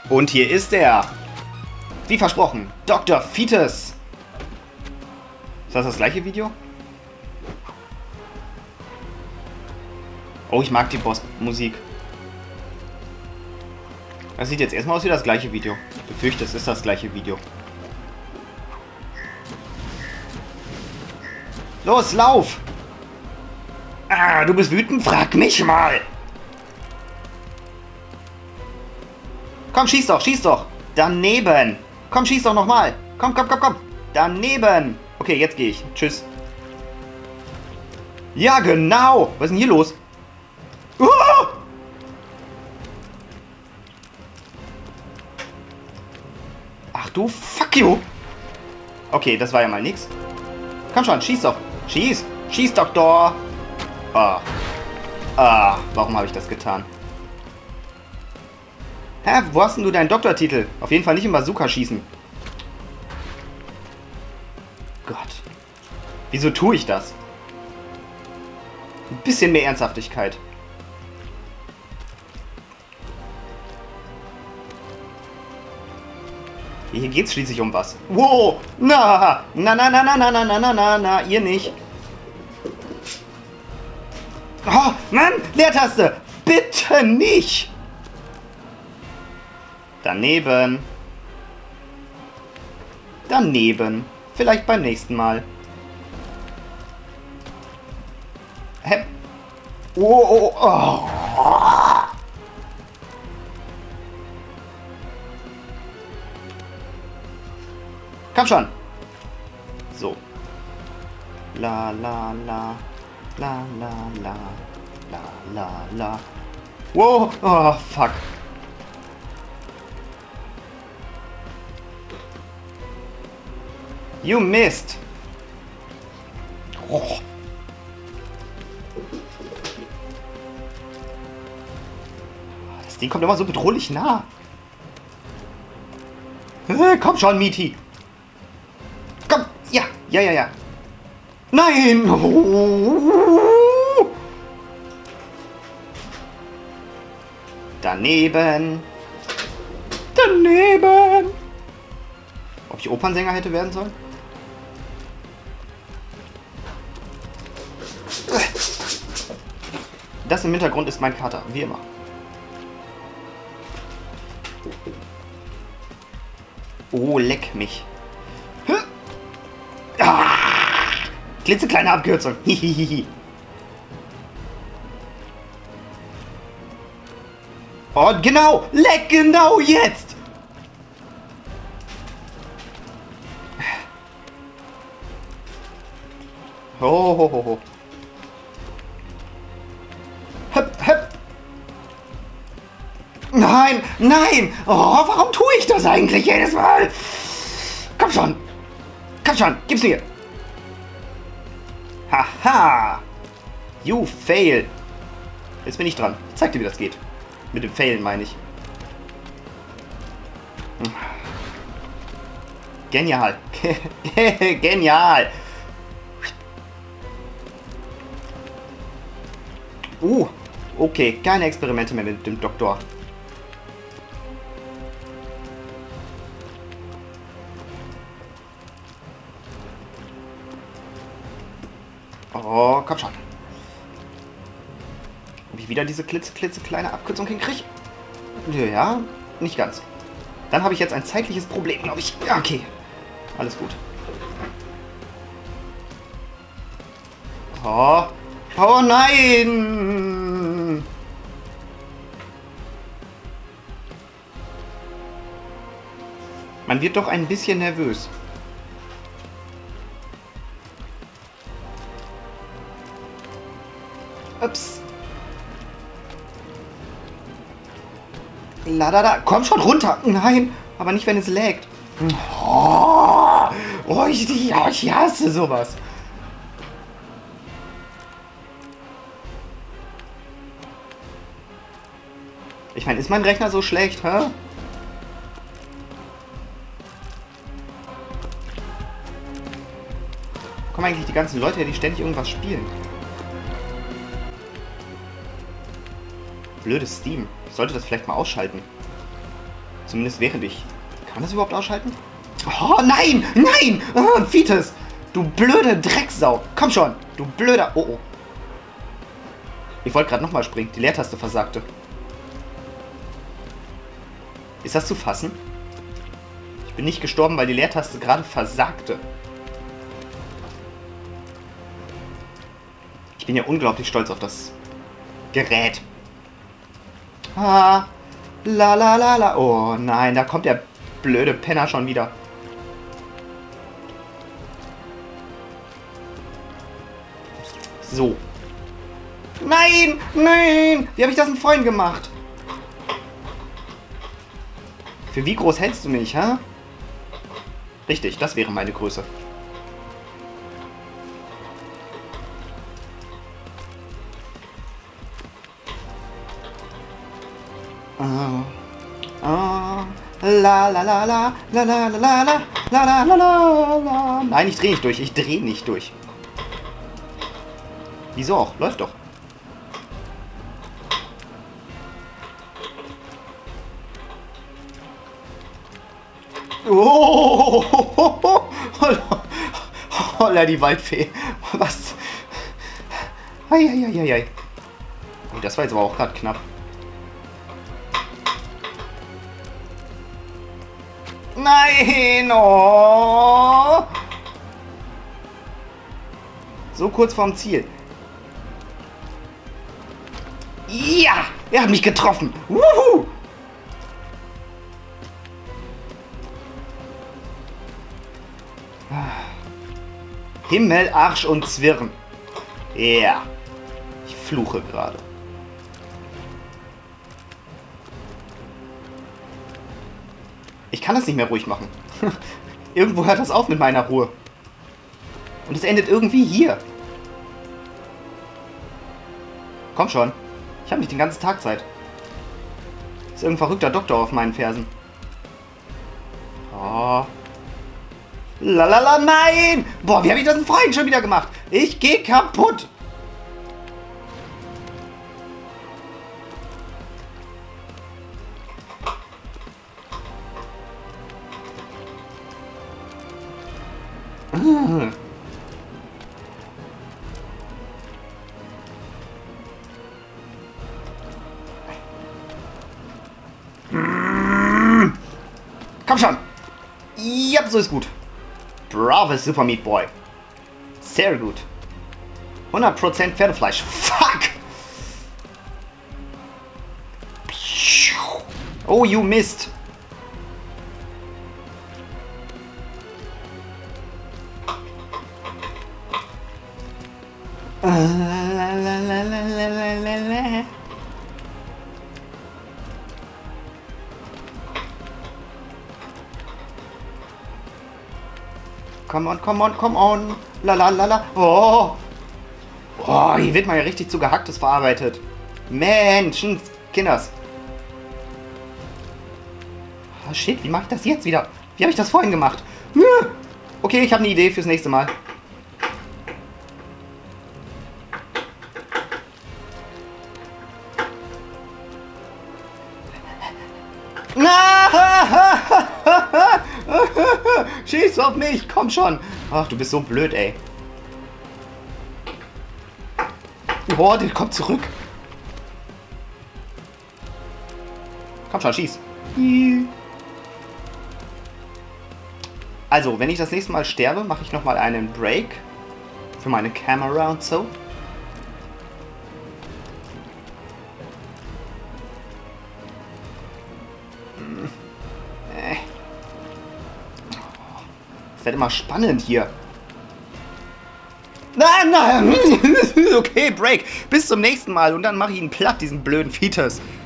Und hier ist er. Wie versprochen, Dr. Fetus. Ist das gleiche Video? Oh, ich mag die Boss-Musik. Das sieht jetzt erstmal aus wie das gleiche Video. Ich befürchte, es ist das gleiche Video. Los, lauf! Ah, du bist wütend? Frag mich mal! Komm, schieß doch, schieß doch! Daneben! Komm, schieß doch nochmal! Komm, komm, komm, komm! Daneben! Okay, jetzt gehe ich. Tschüss. Ja, genau! Was ist denn hier los? Ach du, fuck you! Okay, das war ja mal nix. Komm schon, schieß doch! Schieß! Schieß, Doktor! Ah. Ah, warum habe ich das getan? Hä, wo hast denn du deinen Doktortitel? Auf jeden Fall nicht im Bazooka schießen. Gott. Wieso tue ich das? Ein bisschen mehr Ernsthaftigkeit. Hier geht's schließlich um was. Wow! Na! Na, na, na, na, na, na, na, na, na, na, ihr nicht. Oh, Mann! Leertaste! Bitte nicht! Daneben. Daneben. Vielleicht beim nächsten Mal. Hä? Oh, oh, oh. Komm schon. So. La la la. La la la. La la la. Wow. Oh, fuck. You missed. Oh. Das Ding kommt immer so bedrohlich nah. Komm schon, Meaty. Komm. Ja. Ja, ja, ja. Nein. Daneben. Daneben. Ob ich Opernsänger hätte werden sollen? Das im Hintergrund ist mein Kater, wie immer. Oh, leck mich. Ah, klitzekleine Abkürzung. Hihihihi. Oh, genau. Leck genau jetzt. Ho, ho, ho, ho. Höp, höp. Nein, nein. Oh, warum tue ich das eigentlich jedes Mal? Komm schon. Komm schon, gib's mir. Haha. You fail. Jetzt bin ich dran. Ich zeig dir, wie das geht. Mit dem Failen meine ich. Genial. Genial. Okay. Keine Experimente mehr mit dem Doktor. Oh, komm schon. Ob ich wieder diese klitzekleine Abkürzung hinkriege? Ja, nicht ganz. Dann habe ich jetzt ein zeitliches Problem, glaube ich. Ja, okay. Alles gut. Oh. Oh nein! Man wird doch ein bisschen nervös. Ups. Ladada. Komm schon runter. Nein, aber nicht, wenn es laggt. Oh, ich hasse sowas. Ich meine, ist mein Rechner so schlecht, hä? Kommen eigentlich die ganzen Leute her, die ständig irgendwas spielen? Blödes Steam. Ich sollte das vielleicht mal ausschalten. Zumindest während ich... Kann man das überhaupt ausschalten? Oh, nein! Nein! Oh, Fetus! Du blöde Drecksau! Komm schon! Du blöder... Oh, oh. Ich wollte gerade nochmal springen. Die Leertaste versagte. Ist das zu fassen? Ich bin nicht gestorben, weil die Leertaste gerade versagte. Ich bin ja unglaublich stolz auf das Gerät. Ah, la la la la. Oh nein, da kommt der blöde Penner schon wieder. So. Nein, nein. Wie habe ich das denn vorhin gemacht? Für wie groß hältst du mich, hä? Richtig, das wäre meine Größe. La la la la la la la la la la la la la. Nein, ich drehe nicht durch. Ich drehe nicht durch. Wieso auch? Läuft doch. Oh, holla die Waldfee. Was? Eieieiei. Oh, das war jetzt aber auch gerade knapp. Nein! Oh. So kurz vorm Ziel. Ja! Er hat mich getroffen! Wuhu! Himmel, Arsch und Zwirn. Ja. Yeah. Ich fluche gerade. Ich kann das nicht mehr ruhig machen. Irgendwo hört das auf mit meiner Ruhe. Und es endet irgendwie hier. Komm schon. Ich habe nicht den ganzen Tag Zeit. Ist irgendein verrückter Doktor auf meinen Fersen. Oh. Lalala, nein! Boah, wie habe ich das denn vorhin schon wieder gemacht? Ich gehe kaputt. Komm schon! Ja, so ist gut. Bravo, Super Meat Boy. Sehr gut. 100% Pferdefleisch. Fuck! Oh, you missed. Come on, come on, come on. La la la la. Oh. Oh, hier wird man ja richtig zu Gehacktes verarbeitet. Menschen, Kinders. Oh, shit, wie mache ich das jetzt wieder? Wie habe ich das vorhin gemacht? Okay, ich habe eine Idee fürs nächste Mal. Schieß auf mich, komm schon. Ach, du bist so blöd, ey. Boah, der kommt zurück. Komm schon, schieß. Also, wenn ich das nächste Mal sterbe, mache ich nochmal einen Break für meine Kamera und so. Ist halt immer spannend hier. Nein, nein. Okay, Break. Bis zum nächsten Mal und dann mache ich ihn platt, diesen blöden Fetus.